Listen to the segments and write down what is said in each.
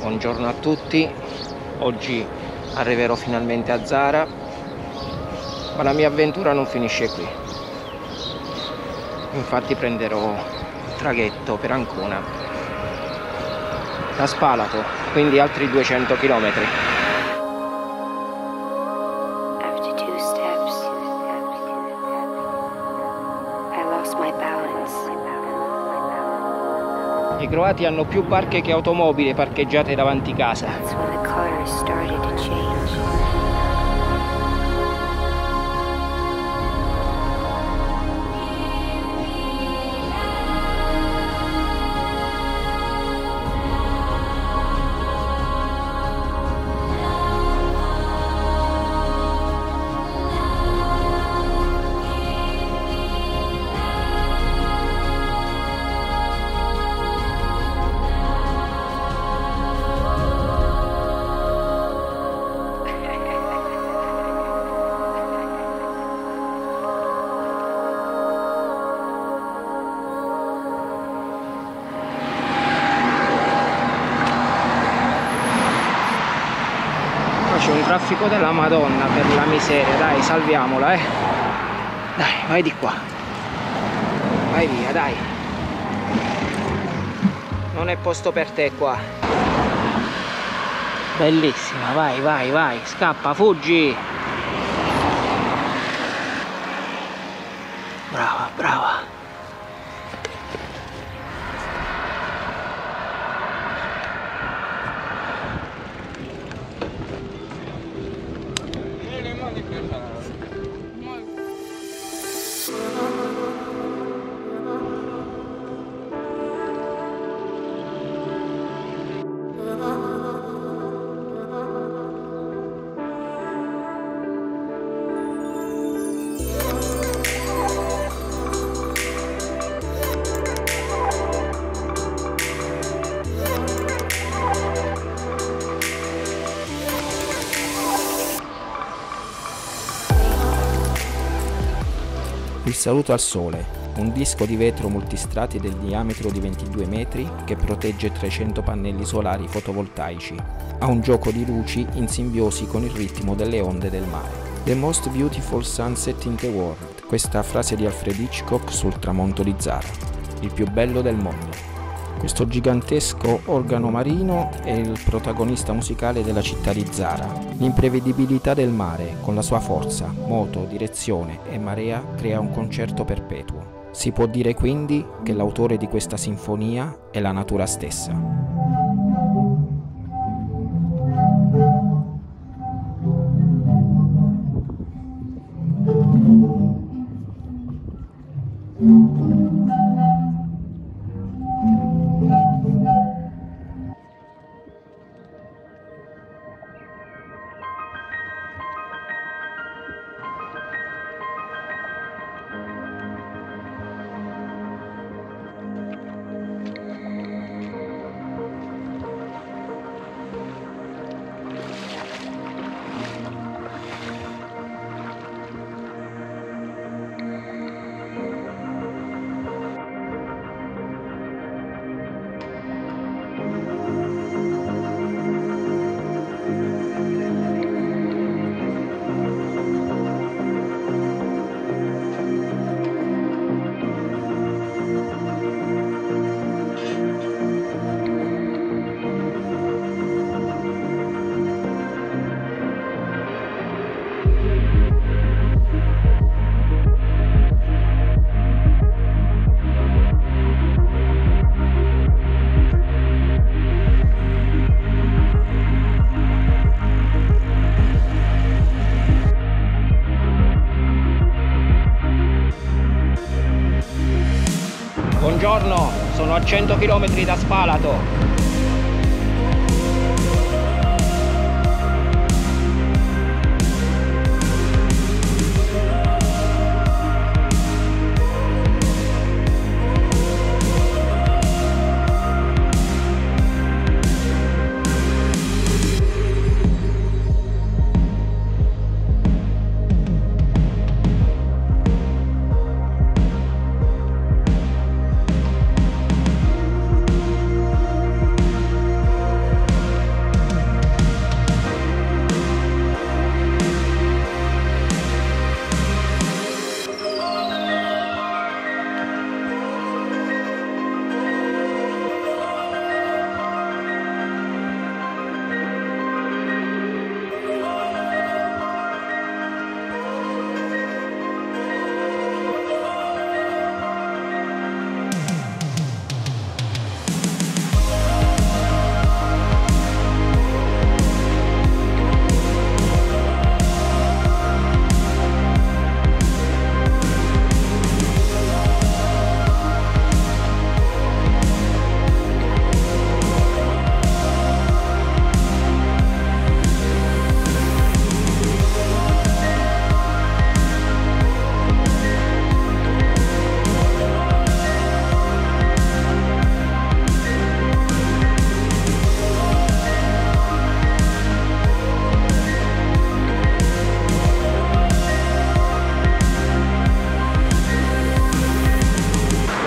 Buongiorno a tutti, oggi arriverò finalmente a Zara, ma la mia avventura non finisce qui. Infatti prenderò il traghetto per Ancona da Spalato, quindi altri 200 km. I croati hanno più barche che automobili parcheggiate davanti casa. C'è un traffico della Madonna, per la miseria, dai, salviamola, dai, vai di qua, vai via, dai, non è posto per te qua. Bellissima, vai, vai, vai, scappa, fuggi. Brava, brava. Il saluto al sole, un disco di vetro multistrati del diametro di 22 metri che protegge 300 pannelli solari fotovoltaici. Ha un gioco di luci in simbiosi con il ritmo delle onde del mare. The most beautiful sunset in the world, questa frase di Alfred Hitchcock sul tramonto di Zara. Il più bello del mondo. Questo gigantesco organo marino è il protagonista musicale della città di Zara. L'imprevedibilità del mare, con la sua forza, moto, direzione e marea, crea un concerto perpetuo. Si può dire quindi che l'autore di questa sinfonia è la natura stessa. Buongiorno, sono a 100 km da Spalato.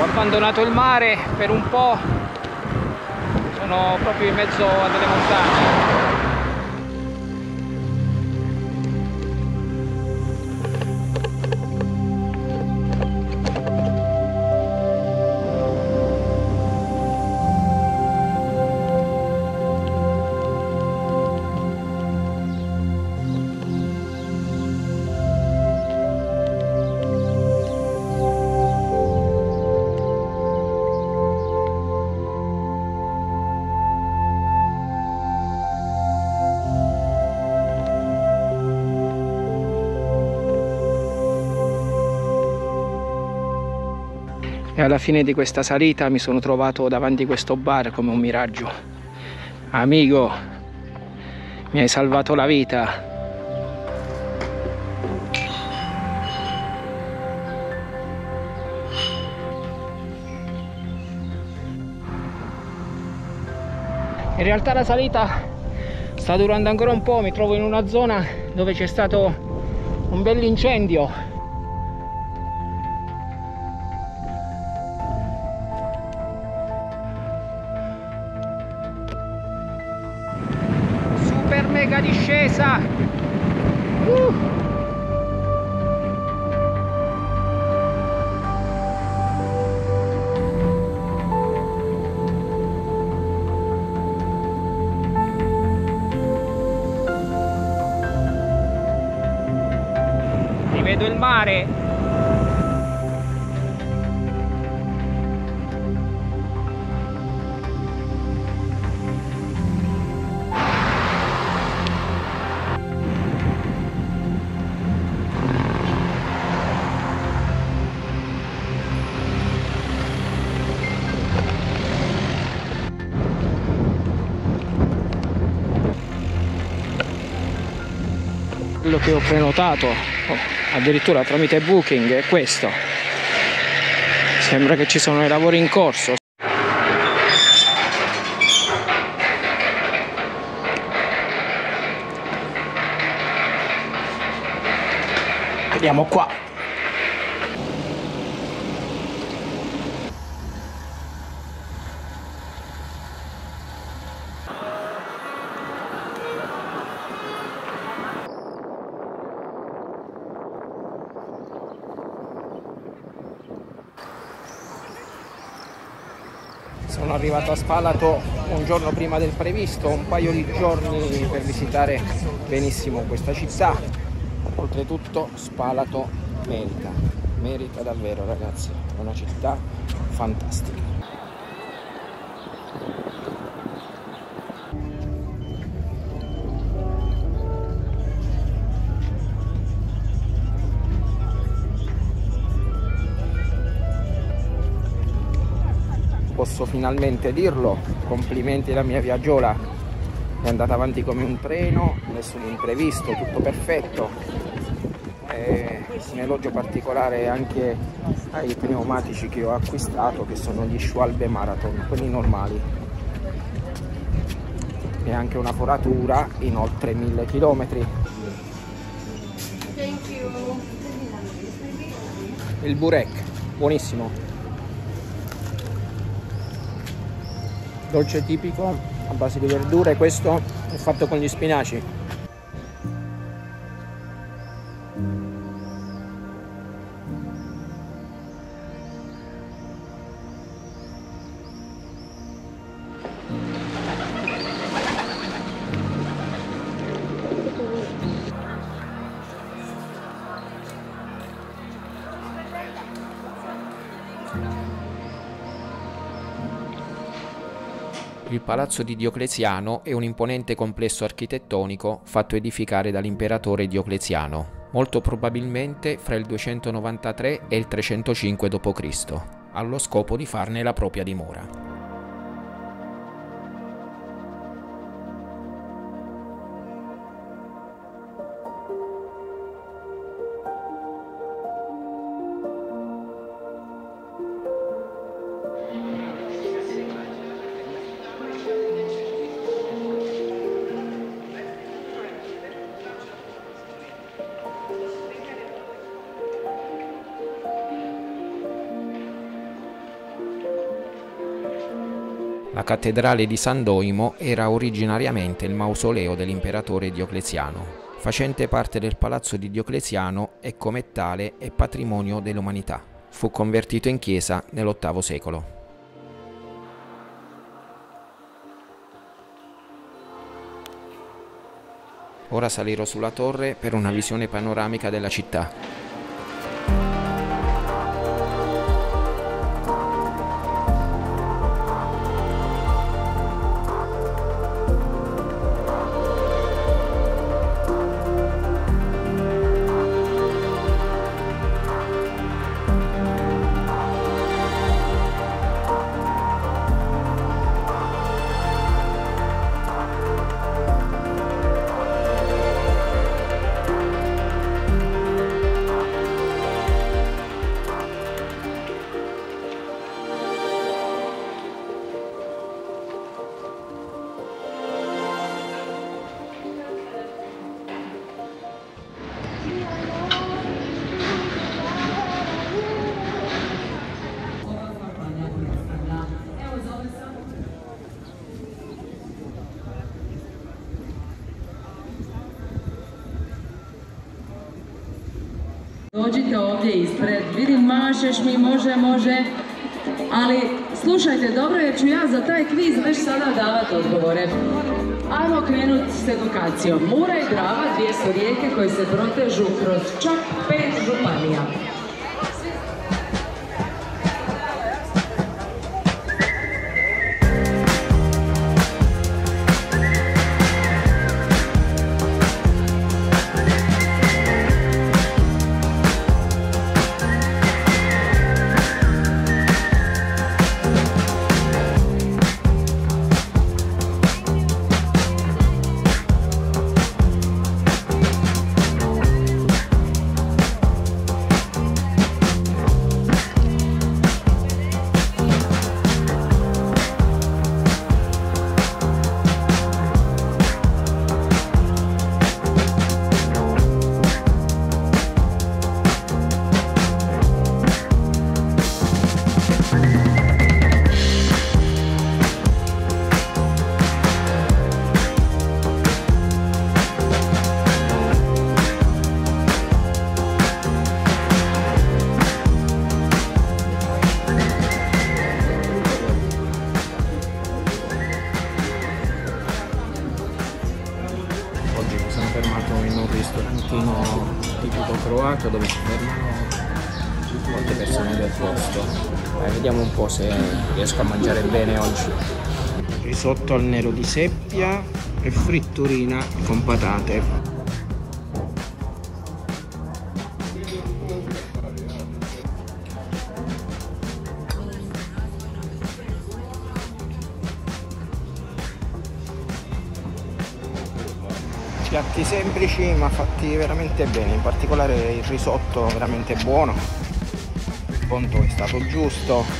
abbandonato il mare per un po', sono proprio in mezzo a delle montagne. E alla fine di questa salita mi sono trovato davanti a questo bar come un miraggio. Amico, mi hai salvato la vita. In realtà la salita sta durando ancora un po', mi trovo in una zona dove c'è stato un bell'incendio. Mega discesa. Rivedo il mare. Quello che ho prenotato addirittura tramite Booking è questo. Sembra che ci sono i lavori in corso. Vediamo qua. Sono arrivato a Spalato un giorno prima del previsto, un paio di giorni per visitare benissimo questa città. Oltretutto Spalato merita davvero, ragazzi, è una città fantastica. Posso finalmente dirlo, complimenti alla mia viaggiola, è andata avanti come un treno, nessun imprevisto, tutto perfetto. Un elogio particolare anche ai pneumatici che ho acquistato, che sono gli Schwalbe Marathon, quelli normali, e anche una foratura in oltre 1000 km. Il burek, buonissimo. Dolce tipico a base di verdure, questo è fatto con gli spinaci. Il palazzo di Diocleziano è un imponente complesso architettonico fatto edificare dall'imperatore Diocleziano, molto probabilmente fra il 293 e il 305 d.C., allo scopo di farne la propria dimora. La cattedrale di San Doimo era originariamente il mausoleo dell'imperatore Diocleziano. Facente parte del palazzo di Diocleziano e come tale è patrimonio dell'umanità. Fu convertito in chiesa nell'VIII secolo. Ora salirò sulla torre per una visione panoramica della città. Dođite ovdje ispred, vidim mašeš mi, može, ali slušajte dobro jer ću ja za taj kviz već sada davati odgovore. Ajmo krenuti s edukacijom. Mura i Drava, dvije su rijeke koje se protežu kroz čak 5 županija. In un ristorantino tipico croato dove si fermano molte persone del posto. Vediamo un po' se riesco a mangiare bene oggi. Risotto al nero di seppia e fritturina con patate. Piatti semplici ma fatti veramente bene, in particolare il risotto veramente buono, il conto è stato giusto.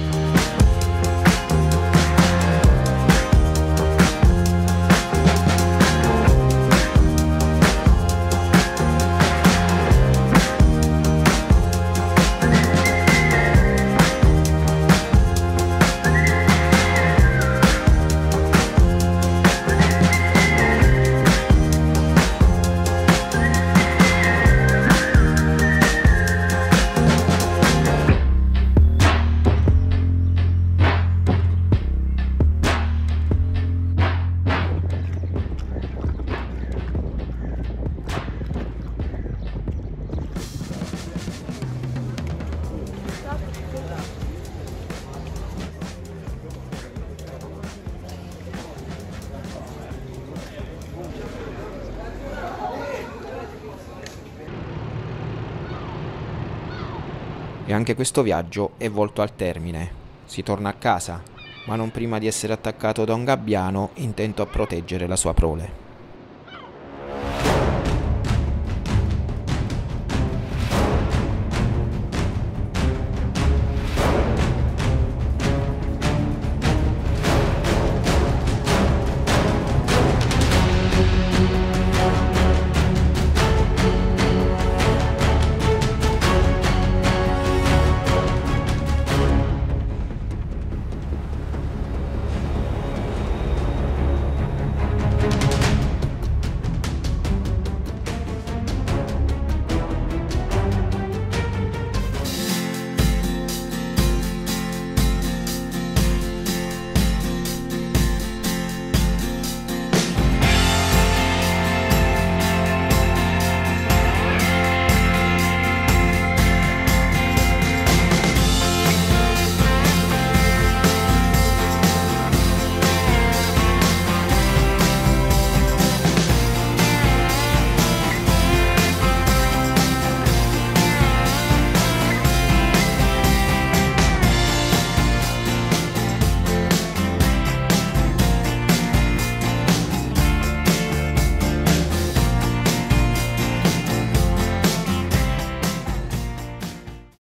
E anche questo viaggio è volto al termine. Si torna a casa, ma non prima di essere attaccato da un gabbiano intento a proteggere la sua prole.